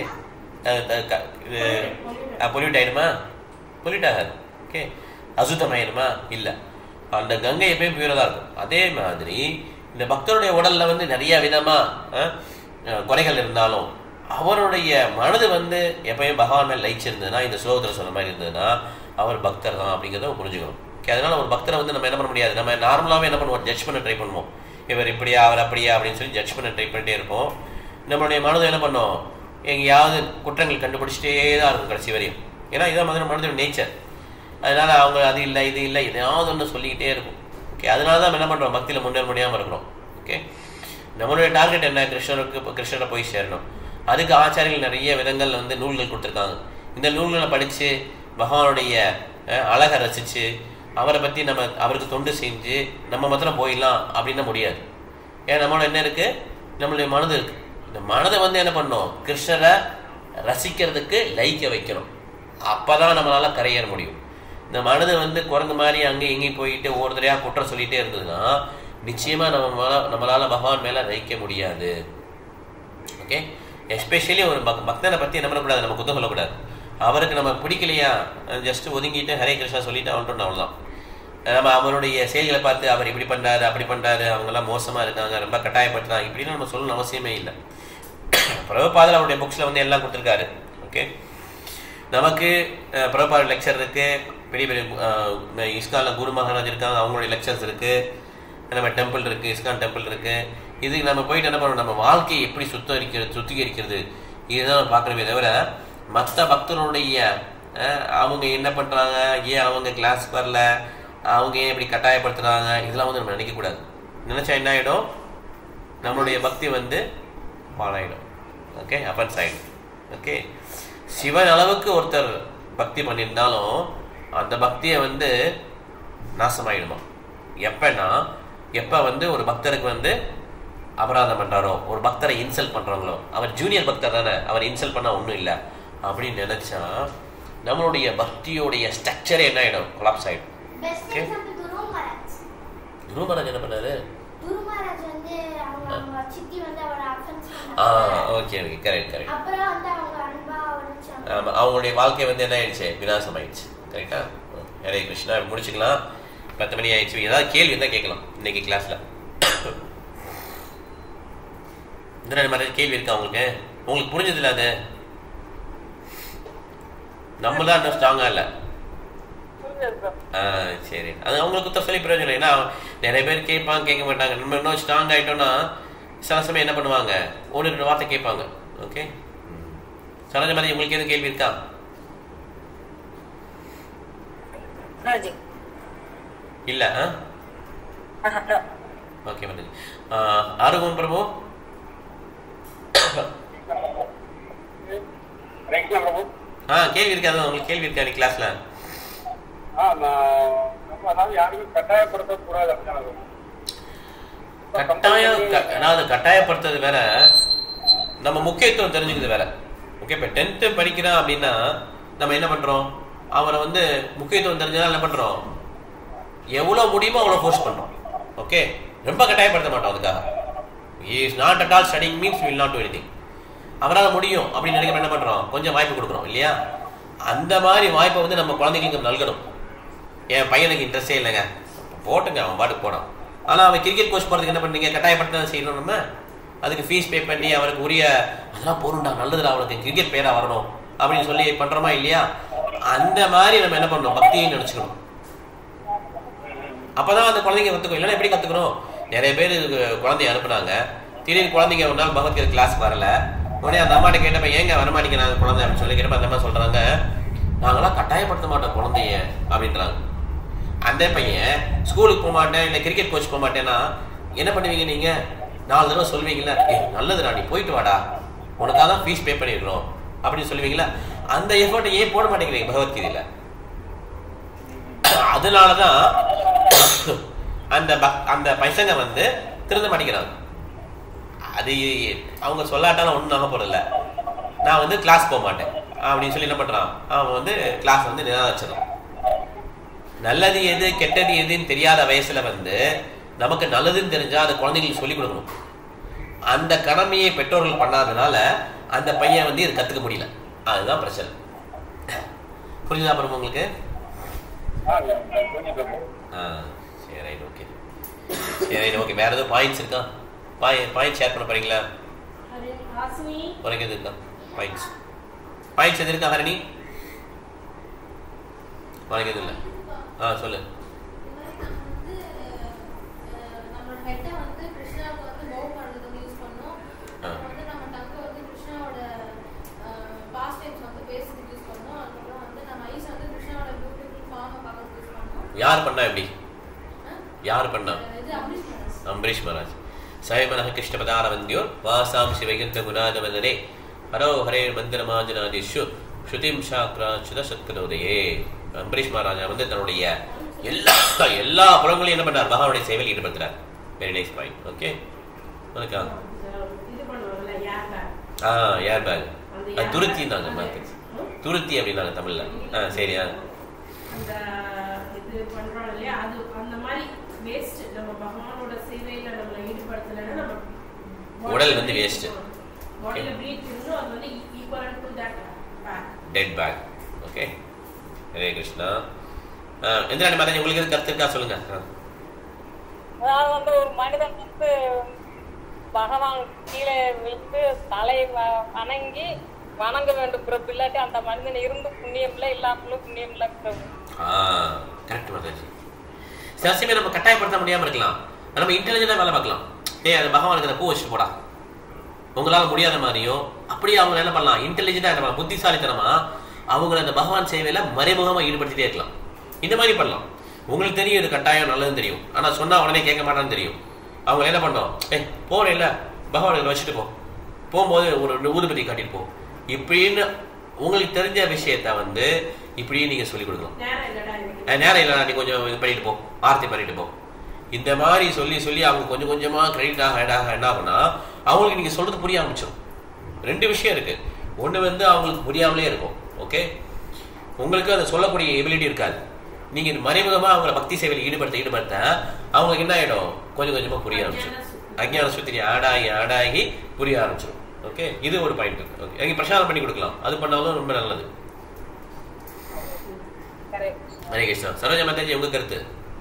இது பொல்யூட் ஆயிடுமா, பொல்யூட் ஆகாது. ஓகே, அசுத்தமாயிடுமா, இல்லை, அந்த கங்கை எப்பயும் பியூரா தான் இருக்கும். அதே மாதிரி இந்த பக்தருடைய உடல்ல வந்து நிறைய விதமா குறைகள் இருந்தாலும் அவருடைய மனது வந்து எப்பயும் பகவான் மேல் லயிச்சிருந்ததுன்னா, இந்த ஸ்லோகத்தில் சொன்ன மாதிரி இருந்ததுன்னா அவர் பக்தர் தான் அப்படிங்கிறத புரிஞ்சுக்கணும். ஓகே, அதனால ஒரு பக்தரை வந்து நம்ம என்ன பண்ண முடியாது, நம்ம நார்மலாகவே என்ன பண்ணுவோம், ஜட்ஜ் பண்ண ட்ரை பண்ணுவோம். இவர் இப்படியா அவர் அப்படியா அப்படின்னு சொல்லி ஜட்ஜ் பண்ண ட்ரை பண்ணிட்டே இருப்போம். நம்மளுடைய மனதை என்ன பண்ணோம், எங்கேயாவது குற்றங்கள் கண்டுபிடிச்சிட்டே தான் இருக்கும் கடைசி வரையும். ஏன்னா இதான் மாதிரி மனதோட நேச்சர். அதனால அவங்க அது இல்லை இது இல்லை எதாவது ஒன்று சொல்லிக்கிட்டே இருக்கும். ஓகே, அதனால தான் நம்ம என்ன பண்ணுறோம், பக்தியில் முன்னேற முடியாமல் இருக்கிறோம். ஓகே, நம்மளுடைய டார்கெட் என்ன, கிருஷ்ணரை போய் சேரணும். அதுக்கு ஆச்சாரியர்கள் நிறைய விதங்கள் வந்து நூல்கள் கொடுத்துருக்காங்க. இந்த நூல்களை படித்து பகவானுடைய அழகை ரசித்து அவரை பற்றி நம்ம அவருக்கு தொண்டு செஞ்சு நம்ம மாத்திரம் போயிடலாம் அப்படின்னா முடியாது. ஏன்னா நம்மளோட என்ன இருக்குது, நம்மளுடைய மனது இருக்குது. இந்த மனதை வந்து என்ன பண்ணணும், கிருஷ்ணரை ரசிக்கிறதுக்கு லயிக்க வைக்கணும். அப்போ தான் நம்மளால் கரையேற முடியும். இந்த மனது வந்து குரங்கு மாதிரி அங்கேயும் இங்கேயும் போயிட்டு ஒவ்வொருத்தரையாக குற்றம் சொல்லிகிட்டே இருந்ததுன்னா நிச்சயமாக நம்மளால் பகவான் மேலே லயிக்க முடியாது. ஓகே, எஸ்பெஷலி ஒரு பக்தனை பற்றி என்ன பண்ணக்கூடாது, நம்ம குத்தம் சொல்லக்கூடாது. அவருக்கு நம்ம பிடிக்கலையா ஜஸ்ட் ஒதுங்கிட்டு ஹரே கிருஷ்ணா சொல்லிட்டு அவன்ட்டு அவ்வளோதான். நம்ம அவருடைய செயல்களை பார்த்து அவர் இப்படி பண்ணுறாரு அப்படி பண்ணுறாரு, அவங்கெல்லாம் மோசமாக இருக்காங்க, ரொம்ப கட்டாயப்படுத்துறாங்க இப்படின்னு நம்ம சொல்லணும் அவசியமே இல்லை. பிரபுபாதர் அவருடைய புக்ஸில் வந்து எல்லாம் கொடுத்துருக்காரு. ஓகே, நமக்கு பிரபுபாதர் லெக்சர் இருக்குது, பெரிய பெரிய இஸ்கானில் குரு மகாராஜ் இருக்காங்க, அவங்களுடைய லெக்சர்ஸ் இருக்குது, நம்ம டெம்பிள் இருக்குது, இஸ்கான் டெம்பிள் இருக்குது. இதுக்கு நம்ம போயிட்டு என்ன பண்ணணும், நம்ம வாழ்க்கையை எப்படி சுத்திகரிக்கிறது இதுதான் நம்ம பார்க்கணுமே தவிர மற்ற பக்தனுடைய அவங்க என்ன பண்ணுறாங்க, ஏன் அவங்க கிளாஸ்க்கு வரல, அவங்க ஏன் இப்படி கட்டாயப்படுத்துகிறாங்க, இதெல்லாம் வந்து நம்ம நினைக்கக்கூடாது. நினச்சா என்ன ஆகிடும், நம்மளுடைய பக்தி வந்து பாழாயிடும். ஓகே, அப்பன் சைடு. ஓகே, சிவன் அளவுக்கு ஒருத்தர் பக்தி பண்ணியிருந்தாலும் அந்த பக்தியை வந்து நாசமாயிடுமா. எப்போ வந்து ஒரு பக்தருக்கு வந்து அபராதம் பண்ணுறாரோ, ஒரு பக்தரை இன்சல்ட் பண்ணுறாங்களோ, அவர் ஜூனியர் பக்தர் தானே, அவர் இன்சல்ட் பண்ணால் ஒன்றும் இல்லை அப்படின்னு நினச்சா நம்மளுடைய பக்தியோடைய ஸ்ட்ரக்சரே என்ன ஆகிடும், கொலாப்ஸ் ஆகிடும். குரு மகாராஜ் என்ன பண்ணாரு, ஓகே ஓகே கரெக்ட். ஆமாம், அவங்களுடைய வாழ்க்கை வந்து என்ன ஆயிடுச்சு, விநாசம் ஆயிடுச்சு. கரெக்டா. ஹரே கிருஷ்ணா, முடிச்சுக்கலாம், 10 மணி ஆயிடுச்சு. ஏதாவது கேள்வி இருந்தால் கேட்கலாம் இன்னைக்கு கிளாஸில். இந்த மாதிரி கேள்வி இருக்கா உங்களுக்கு புரிஞ்சதில்ல? அது நம்ம தான் இன்னும் ஸ்ட்ராங்காக இல்லை. சரி, அது அவங்களுக்கு சொல்லி பிரயோஜனம். ஏன்னா நிறைய பேர் கேட்பாங்க, கேட்க மாட்டாங்க. நம்ம இன்னும் ஸ்ட்ராங் ஆகிட்டோம்னா சில சமயம் என்ன பண்ணுவாங்க, 1-2 வார்த்தை கேட்பாங்க. ஓகே, சரோஜா மாதிரி உங்களுக்கு எதுவும் கேள்வி இருக்கா? இல்ல. ஓகே மாதாஜி. ஆரோக்கியம் பிரபு. கேள்வி இருக்காது உங்களுக்கு? கேள்வி இருக்கா நீ கிளாஸ்ல? கட்டாயப்படுத்துறது வேற, நம்ம முக்கியத்துவம் தெரிஞ்சுக்கிறது வேற. ஓகே, இப்ப 10th படிக்கிறான் அப்படின்னா நம்ம என்ன பண்றோம், அவரை முக்கியத்துவம் தெரிஞ்சதால என்ன பண்றோம், எவ்வளவு முடியுமோ அவ்வளவு ஃபோர்ஸ் பண்றோம். ஓகே, ரொம்ப கட்டாயப்படுத்த மாட்டோம். அதுக்காக he is not at all studying means we will not do anything. அவரால் முடியும் அப்படின்னு நினைக்கிற என்ன பண்றோம், கொஞ்சம் வாய்ப்பு கொடுக்குறோம் இல்லையா? அந்த மாதிரி வாய்ப்பை நம்ம குழந்தைங்களுக்கு நல்கணும். என் பையனுக்கு இன்ட்ரெஸ்டே இல்லைங்க, போட்டுங்க, அவன் பாட்டுக்கு போனான். ஆனால் அவன் கிரிக்கெட் கோச் போகிறதுக்கு என்ன பண்ணுறீங்க, கட்டாயப்படுத்த செய்யணும். நம்ம அதுக்கு ஃபீஸ் பே பண்ணி அவருக்கு உரிய அதெல்லாம் போகணும்டா, நல்லதுடா, அவனுக்கு கிரிக்கெட் பேராக வரணும் அப்படின்னு சொல்லி பண்ணுறோமா இல்லையா? அந்த மாதிரி நம்ம என்ன பண்ணணும், பக்தியை நினச்சிக்கணும். அப்போதான் அந்த குழந்தைங்க கற்றுக்கும். இல்லைன்னா எப்படி கற்றுக்கணும்? நிறைய பேர் குழந்தைய அனுப்புனாங்க, திடீர்னு குழந்தைங்க ஒரு நாள் பகவத்கீதை கிளாஸ்க்கு வரல. உடனே அந்த அம்மாட்ட கேட்டப்ப ஏங்க வரமாட்டேங்கிறாங்க குழந்தை அப்படின்னு சொல்லி கேட்டப்ப அந்த அம்மா சொல்கிறாங்க, நாங்களாம் கட்டாயப்படுத்த மாட்டோம் குழந்தைய அப்படின்றாங்க. அந்த பையன் ஸ்கூலுக்கு போக மாட்டேன், இல்லை கிரிக்கெட் கோச் போக மாட்டேன்னா என்ன பண்ணுவீங்க நீங்கள்? 4 தடவை சொல்லுவீங்களா, நல்லதுடா நீ போயிட்டு வாடா, உனக்காக தான் ஃபீஸ் பே பண்ணிடுறோம் அப்படின்னு சொல்லுவீங்களா? அந்த எஃபர்ட்டை ஏன் போட மாட்டேங்கிறீங்க பகவத்கீதையில்? அதனாலதான் அந்த பைசங்க திருந்த மாட்டேங்கிறாங்க. அது அவங்க சொல்லாட்டாலும் ஒன்றும் ஆக போறதில்ல. நான் கிளாஸ் போக மாட்டேன் அப்படின்னு சொல்லி என்ன பண்றான், அவன் கிளாஸ் நிராகரிச்சிடறான். நல்லது எது கெட்டது எதுன்னு தெரியாத வயசுல நமக்கு நல்லதுன்னு தெரிஞ்சா அதை குழந்தைங்களுக்கு சொல்லிக் கொடுக்கணும். அந்த கடமையை பெற்றோர்கள் பண்ணாதனால அந்த பையன் இது கத்துக்க முடியல. அதுதான் பிரச்சனை. புரிஞ்சுதா பிரபு உங்களுக்கு? சரி, ரைட், ஓகே. சரி, ரைட், ஓகே. வேற எதுவும் பாயிண்ட்ஸ் இருக்கா? பாயிண்ட் ஷேர் பண்ண போறீங்களா? உனக்கு எது இருக்கா பாயிண்ட்ஸ் எது இருக்கா ஹரணி? உனக்கு எது இல்லை? சொல்லு. யார் பண்ணா? எப்படி யார் பண்ணா? அம்பரீஷ் மகாராஜ். சயமனஹ கிருஷ்ணபதாரவந்தியோர் வாசாம் சிவகந்த குணாதவதனே ஹரோ ஹரே மந்திரமாஜனாதிஷு ஸ்ருதிம் சாக்ராச்சுத சத்கதோதயே. அம்பரீஷ் மகாராஜா தன்னுடைய எல்லா புறங்களையும் என்ன பண்ணார், பகவானுடைய சேவையில் ஈடுபடுத்துறார். Very nice point. ஓகே, உனக்கா? ஏர் பேக் துருத்தின்னாங்க, துருத்தி அப்படின்னாங்க தமிழ்ல. சரியா? உடல் waste, dead bag. Okay, Hare Krishna. Indrani Mataji உங்களுக்கு எது கருத்து இருக்கா சொல்லுங்க.
அதாவது ஒரு மனிதன் பகவான் கீழே விழுந்து தலை வணங்கி வணங்க வேண்டும் பிரபு, இல்லாட்டி அந்த மனிதன் இருந்து புண்ணியம் இல்லை, இல்லாமலும் புண்ணியம் இல்லை பிரபு.
கரெக்ட் மாதாஜி. சில நம்ம கட்டாயப்படுத்த முடியாம இருக்கலாம், நம்ம இன்டெலிஜென்டா வேலை பார்க்கலாம். அது பகவானுக்கு அந்த பூ வச்சுட்டு போடா, உங்களால முடியாத மாதிரியும் அப்படியே அவங்க என்ன பண்ணலாம், இன்டெலிஜென்டா புத்திசாலித்தனமா அவங்களை அந்த பகவான் சேவையில மறைமுகமா ஈடுபடுத்திட்டே இருக்கலாம். இந்த மாதிரி பண்ணலாம். உங்களுக்கு தெரியும் இது கட்டாயம் நல்லதுன்னு தெரியும், ஆனா சொன்னா உடனே கேட்க மாட்டான்னு தெரியும். அவங்க என்ன பண்ணோம், போறேன் இல்ல பகவானுக்கு வச்சுட்டு போகும்போது ஒரு ஊதுபதி காட்டிட்டு போ இப்படின்னு உங்களுக்கு தெரிஞ்ச விஷயத்த இப்படியே நீங்க சொல்லிக் கொடுக்கலாம். நேரம் இல்லைனா நீ கொஞ்சம் இது பண்ணிட்டு போ, ஆர்த்தி பண்ணிட்டு போ, இந்த மாதிரி சொல்லி சொல்லி அவங்க கொஞ்சம் கொஞ்சமா கிரெடிட் ஆக என்ன ஆகுனா அவங்களுக்கு நீங்க சொல்றது புரிய ஆரம்பிச்சிடும். 2 விஷயம் இருக்கு. ஒண்ணு அவங்களுக்கு புரியாமலே இருக்கும். ஓகே, உங்களுக்கு அதை சொல்லக்கூடிய எபிலிட்டி இருக்காது. நீங்க மறைமுகமா அவங்கள பக்தி சேவையில் ஈடுபடுத்த அவங்களுக்கு என்ன ஆயிடும், கொஞ்சம் கொஞ்சமா புரிய ஆரம்பிச்சிடும். அஞ்ஞான சுத்திரி ஆடாகி புரிய ஆரம்பிச்சிடும். ஓகே, இது ஒரு பாயிண்ட் இருக்கு. ஓகே, அங்கே பிரசாதம் பண்ணி கொடுக்கலாம், அது பண்ணாலும் ரொம்ப நல்லது. ஹரே கிருஷ்ணா. சரோஜா மாதாஜி உங்க கருத்து?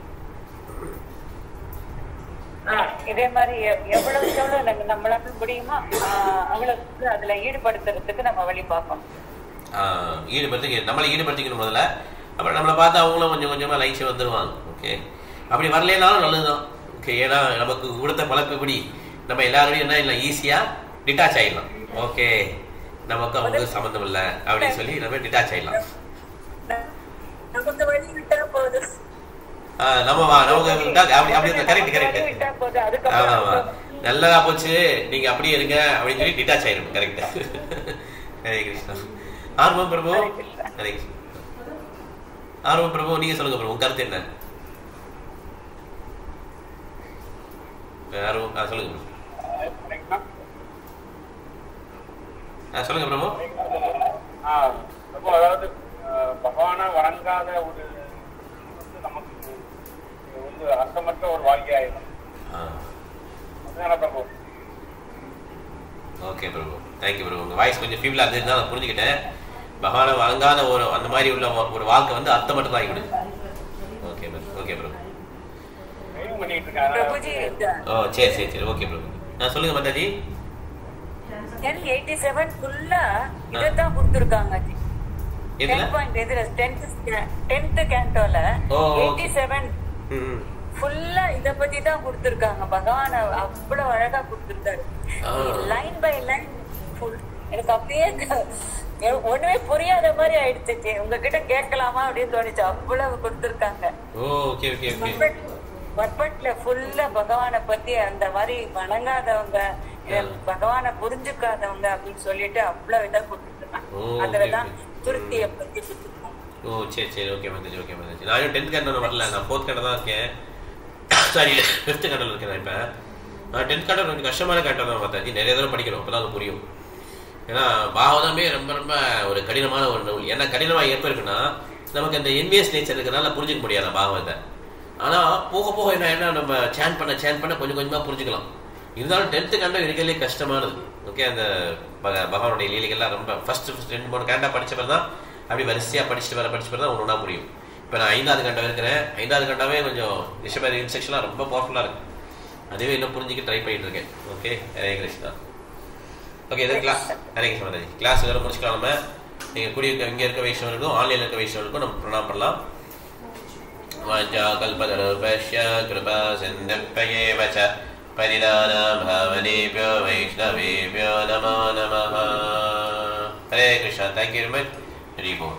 இதே மாதிரி எவ்வளவு நம்மளால முடியுமா அவங்களுக்கு அதுல ஈடுபடுத்துறதுக்கு நம்ம வழி பார்ப்போம்.
நம்மளை ஈடுபடுத்திக்கணும் முதல்ல. அப்புறம் நம்மளை பார்த்து அவங்களும் கொஞ்சம் கொஞ்சமா லைக்ஸ் வந்துடுவாங்க. ஓகே, அப்படி வரலனாலும் நல்லதுதான். ஓகே, ஏன்னா நமக்கு கொடுத்த பழப்பு இப்படி நம்ம எல்லாரோடையும் என்ன இல்லை ஈஸியாக டிட்டாச் ஆகிடலாம். ஓகே, நமக்கு அவங்க சம்மந்தம் இல்லை அப்படின்னு சொல்லி நம்ம டிட்டாச் ஆகிடலாம். நல்லதா போச்சு, நீங்க அப்படியே இருங்க அப்படின்னு சொல்லி டிட்டாச் ஆயிடும். கரெக்டா? ஹரே கிருஷ்ணா. ஆர்வம் பிரபு. ஹரே கிருஷ்ணா. ஆர்வம் பிரபு, நீங்க சொல்லுங்க பிரபு, உங்க கருத்து என்ன? ஆர்வம் சொல்லுங்க சொல்லுங்க பிரபு.
அதாவது பகவானை வணங்காத ஒரு நமக்கு வந்து அர்த்தமற்ற ஒரு வாழ்க்கையாயிடும்.
ஓகே பிரபு, தேங்க்யூ பிரபு. உங்க வாய்ஸ் கொஞ்சம் ஃபீவலா இருந்ததுதான் நான் புரிஞ்சுக்கிட்டேன். பகவானை வணங்காத ஒரு அந்த மாதிரி உள்ள ஒரு வாழ்க்கை வந்து அர்த்தமற்ற ஆகிவிடுது. ஓகே பிரபு, ஓகே பிரபு. ஓ சரி சரி சரி, ஓகே பிரபு. சொல்லுங்க மாதாஜி.
1087 ஃபுல்லா இததான் கொடுத்திருக்காங்க. 10th கேண்டோல 87 ஃபுல்லா இத பத்தி தான் கொடுத்திருக்காங்க. பகவான் அவ்வளவு அழகா கொடுத்திருக்காரு. லைன் பை லைன் எனக்கு அப்படியே ஒண்ணுமே புரியாத மாதிரி ஆயிடுச்சு. உங்ககிட்ட கேட்கலாமா அப்படின்னு தோணுச்சு, அவ்வளவு கொடுத்திருக்காங்க. பட்பட்ல ஃபுல்லா பகவானை பத்தி அந்த மாதிரி வணங்காதவங்க, பகவானை புரிஞ்சுக்காதவங்க அப்படின்னு சொல்லிட்டு அவ்வளவு இதா கொடுத்துருக்காங்க. அதுலதான் துருத்திய பத்தி கொடுத்துருக்காங்க.
ஓ சரி சரி, ஓகே மாதாஜி, ஓகே மாதாஜி. நான் 10th கேண்டல் வரல, நான் 4th கேண்டல் தான் இருக்கேன். சாரி 5th கேண்டல் இருக்கேன். இப்ப நான் 10th கேண்டல் கொஞ்சம் கஷ்டமான கேண்டல் தான் மாதாஜி. நிறைய தடவை படிக்கணும், அப்பதான் அது புரியும். ஏன்னா பாகவதமே ரொம்ப ரொம்ப ஒரு கடினமான ஒரு நூல். ஏன்னா கடினமாக எப்போ இருக்குன்னா நமக்கு அந்த என்விஎஸ் நேச்சர் இருக்கிறனால புரிஞ்சிக்க முடியாது பாகவத்தை. ஆனால் போக போக என்ன நம்ம சேன் பண்ண கொஞ்சம் கொஞ்சமாக புரிஞ்சுக்கலாம். இருந்தாலும் 10th கேண்டல் இருக்கிறதுலே கஷ்டமானது. ஓகே, அந்த பகவானுடைய லீலைகள்லாம் ரொம்ப ஃபர்ஸ்ட் 2-3 கேண்டா படிச்சப்போ தான் அப்படி வரிசையாக படிச்சுட்டு தான் ஒன்று ஒன்றா புரியும். இப்போ நான் 5வது கேண்டா இருக்கிறேன். 5வது கேண்டாவே கொஞ்சம் ரிஷப இன்ஸ்ட்ரக்ஷன்லாம் ரொம்ப பவர்ஃபுல்லாக இருக்கு. அதுவே இன்னும் புரிஞ்சுக்க ட்ரை பண்ணிட்டு இருக்கேன். ஓகே, ஹரே கிருஷ்ணா. ஓகே, இது கிளாஸ். ஹரே கிருஷ்ணா மாதாஜி. கிளாஸ் வேறு முடிச்சுக்கலாம். நம்ம நீங்கள் இங்கே இருக்க வைஷ்ணவர்களுக்கும் ஆன்லைனில் இருக்க வைஷ்ணவர்களுக்கும் நம்ம பிரணாம் பண்ணலாம். வாஞ்சா கல்பதருபஷ்ய கிருபா சிந்தப்பயேவ ச பரிதானா பாவனேப்யோ வைஷ்ணவேப்யோ நமோ நமः. Hare Krishna. Thank you very much. Hari போல்.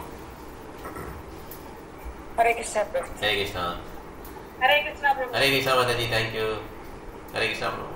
ஹரே கிருஷ்ணா.
ஹரே கிருஷ்ணா.
ஹரே கிருஷ்ணா.
ஹரே கிருஷ்ணா மாதாஜி. தேங்க்யூ. ஹரே கிருஷ்ணா.